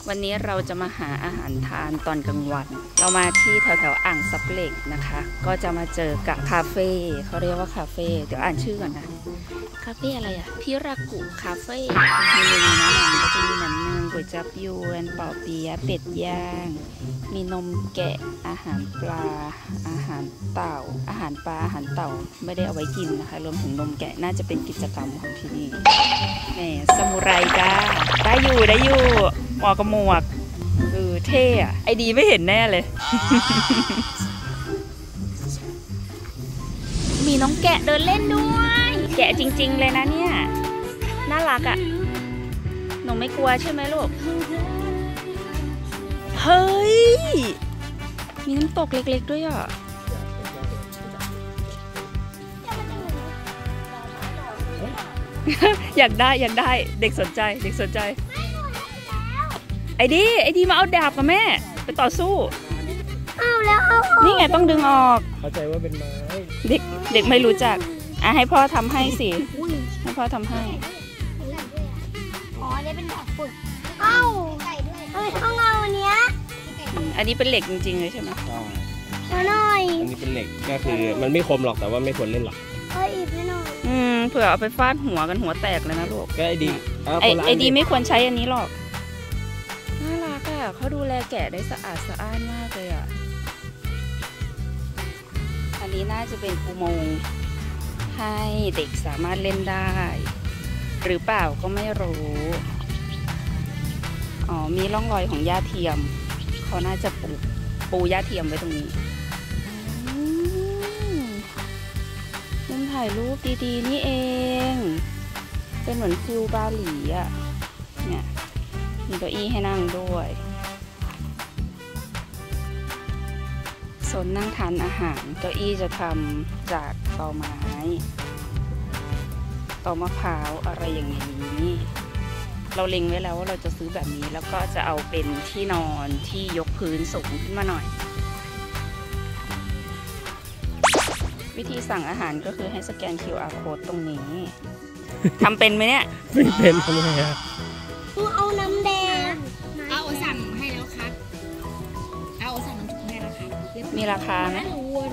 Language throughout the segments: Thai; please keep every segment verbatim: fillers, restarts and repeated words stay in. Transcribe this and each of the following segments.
วันนี้เราจะมาหาอาหารทานตอนกลางวันเรามาที่แถวแถวอ่างซับเหล็กนะคะก็จะมาเจอกับคาเฟ่เขาเรียกว่าคาเฟ่เดี๋ยวอ่านชื่อก่อนนะคาเฟ่อะไรอะพิรากุคาเฟ่มีเมนูอาหารก็จะมีแหนมเนืองก๋วยจั๊บยวนเป่าเปี๊ยะเป็ดย่างมีนมแกะอาหารปลาอาหารเต่าอาหารปลาอาหารเต่าไม่ได้เอาไว้กินนะคะรวมถึงนมแกะน่าจะเป็นกิจกรรมของที่นี่แหมซามูไรจ้าได้อยู่ได้อยู่หมวกกับหมวกเออเท่อะไอดีไม่เห็นแน่เลย มีน้องแกะเดินเล่นด้วยแกะจริงๆเลยนะเนี่ยน่ารักอะหนูไม่กลัวใช่ไหมลูกเฮ้ยมีน้ำตกเล็กๆด้วยอ่ะอยากได้อยากได้เด็กสนใจเด็กสนใจไอ้ดีไอ้ดีมาเอาดาบกับแม่ไปต่อสู้เอาแล้วเอานี่ไงต้องดึงออกเข้าใจว่าเป็นไม้เด็กเด็กไม่รู้จักอ่ะให้พ่อทำให้สิให้พ่อทำให้อ๋อได้เป็นแบบฝึกเอ้าเอ้ยเอาเงาอันเนี้ยอันนี้เป็นเหล็กจริงๆเลยใช่ไหมใช่หน่อยอันนี้เป็นเหล็กก็คือมันไม่คมหรอกแต่ว่าไม่ควรเล่นหรอกเอ้ยอีกไม่หน่อยอืมเผื่อเอาไปฟาดหัวกันหัวแตกเลยนะลูกก็ไอ้ดีไอไอดีไม่ควรใช้อันนี้หรอกน่ารักอ่ะเขาดูแลแกะได้สะอาดสะอ้านมากเลยอ่ะอันนี้น่าจะเป็นอุโมงค์ให้เด็กสามารถเล่นได้หรือเปล่าก็ไม่รู้อ๋อมีร่องรอยของหญ้าเทียมเขาน่าจะปูปูหญ้าเทียมไว้ตรงนี้มุมถ่ายรูปดีๆนี่เองเป็นเหมือนฟิลบาหลีอ่ะเนี่ยมีเก้าอี้ให้นั่งด้วยโซนนั่งทานอาหารเก้าอี้จะทำจากตอไม้ตอมะพร้าวอะไรอย่างนี้เราเล็งไว้แล้วว่าเราจะซื้อแบบนี้แล้วก็จะเอาเป็นที่นอนที่ยกพื้นสูงขึ้นมาหน่อยวิธีสั่งอาหารก็คือให้สแกน คิว อาร์ Code ตรงนี้ทำเป็นไหมเนี่ยไม่เป็นทำไงอะเอาน้ำแดงเอาสั่งให้แล้วครับเอาสั่งน้ำจุกให้แล้วครับมีราคาไหม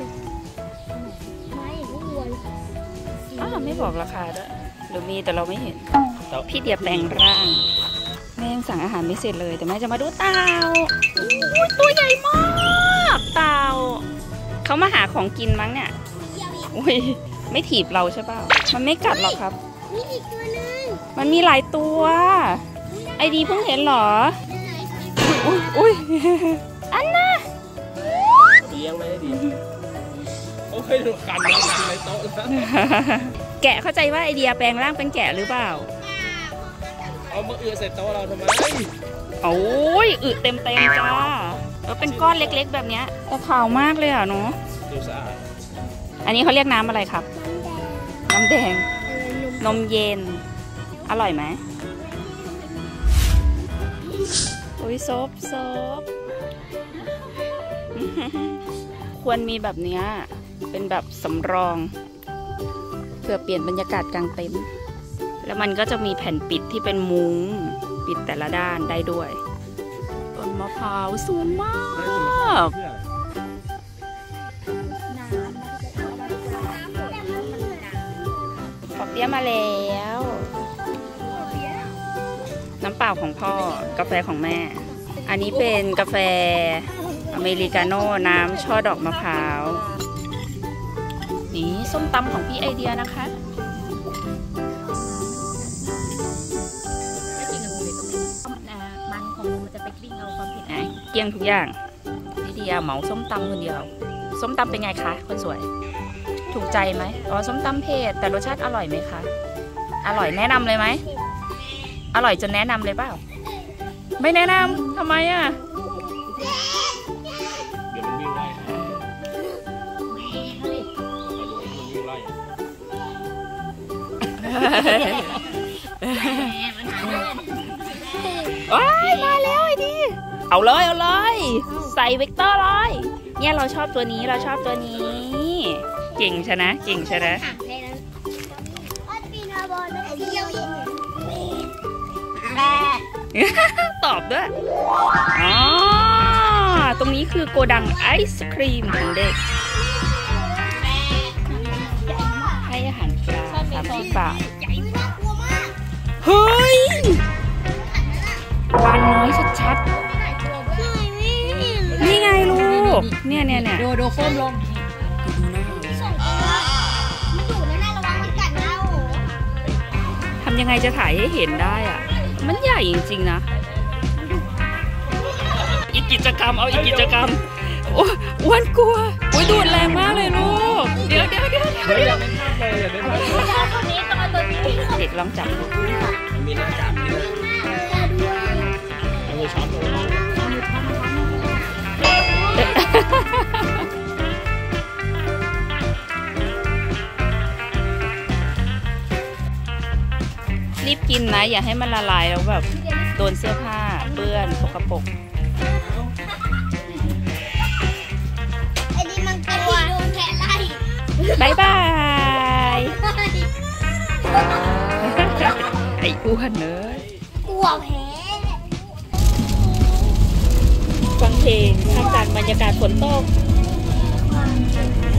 ไม่ก็วัวอ้าวไม่บอกราคาด้วยหรือมีแต่เราไม่เห็นพี่เดียแปลงร่างแม่ยังสั่งอาหารไม่เสร็จเลยแต่แม่จะมาดูเต่าตัวใหญ่มากเต่าเขามาหาของกินมั้งเนี่ยอุ้ยไม่ถีบเราใช่เปล่ามันไม่กัดหรอกครับมีอีกตัวนึงมันมีหลายตัวไอดีเพิ่งเห็นหรออุ้ยอุ้ยอันน่ะเลี้ยงไม่ได้ดีโอ้ยดูกันเลยกันในโต๊ะแล้วแกะเข้าใจว่าไอเดียแปลงร่างเป็นแกะหรือเปล่าเอามาเอือใส่โต๊ะเราทำไมโอ้ยอึเต็มเต็มจ้าแล้วเป็นก้อนเล็กๆแบบเนี้ยแต่ขาวมากเลยอ่ะเนาะดูสะอาดอันนี้เขาเรียกน้ำอะไรครับน้ำแดงนมเย็นอร่อยไหมอุ้ยซบซบควรมีแบบนี้เป็นแบบสำรองเพื่อเปลี่ยนบรรยากาศกลางเต็นท์แล้วมันก็จะมีแผ่นปิดที่เป็นมุ้งปิดแต่ละด้านได้ด้วยต้นมะพร้าวสูงมากปอเปี๊ยะมาแล้วน้ำเปล่าของพ่อกาแฟของแม่อันนี้เป็นกาแฟอเมริกาโน่น้ำช่อดอกมะพร้าวนี่ส้มตำของพี่ไอเดียนะคะมันของมันจะไปกลิ้งเอาความเผ็ดเกี่ยงทุกอย่างพี่เดียเหมาส้มตำคนเดียวส้มตำเป็นไงคะคนสวยถูกใจไหมอ๋อส้มตำเผ็ดแต่รสชาติอร่อยไหมคะอร่อยแนะนำเลยไหมอร่อยจนแนะนำเลยเปล่าไม่แนะนำทำไมอ่ะเดี๋ยวมันวิ่งไล่ว้ายมาแล้วไอ้ดิเอาเลยเอาเลยใส่เวกเตอร์เลยเนี่ยเราชอบตัวนี้เราชอบตัวนี้เก่งใช่นะเก่งใช่นะตอบด้วยอ๋อตรงนี้คือโกดังไอศครีมของเด็กให้อาหารปลาสามสิบบาทเฮ้ยวานน้อยชัดๆนี่ไงลูกเนี่ยเนี่ยเนี่ยโดโดโค้มลงทำยังไงจะถ่ายให้เห็นได้อ่ะมันใหญ่จริงๆนะอีกกิจกรรมเอาอีกกิจกรรมโอ้อ้วนกลัวโอ้ยดูดแรงมากเลยลูกเดี๋ยวเดี๋ยวเดี๋ยวเฮ้ยอย่าได้ภาพเลยอย่าได้ภาพเลยเด็กลองจับดูมีหน้าจับนี่นะเอามือช็อตเลยรีบกินนะอย่าให้มันละลายแล้วแบบโดนเสื้อผ้าเปื้อนสกปรกไอ้นี่มันกลัวโดนแขนไล่บายบายไอ้อ้วนเลยกลัวแพ้ฟังเพลงท่ามกลางบรรยากาศฝนตก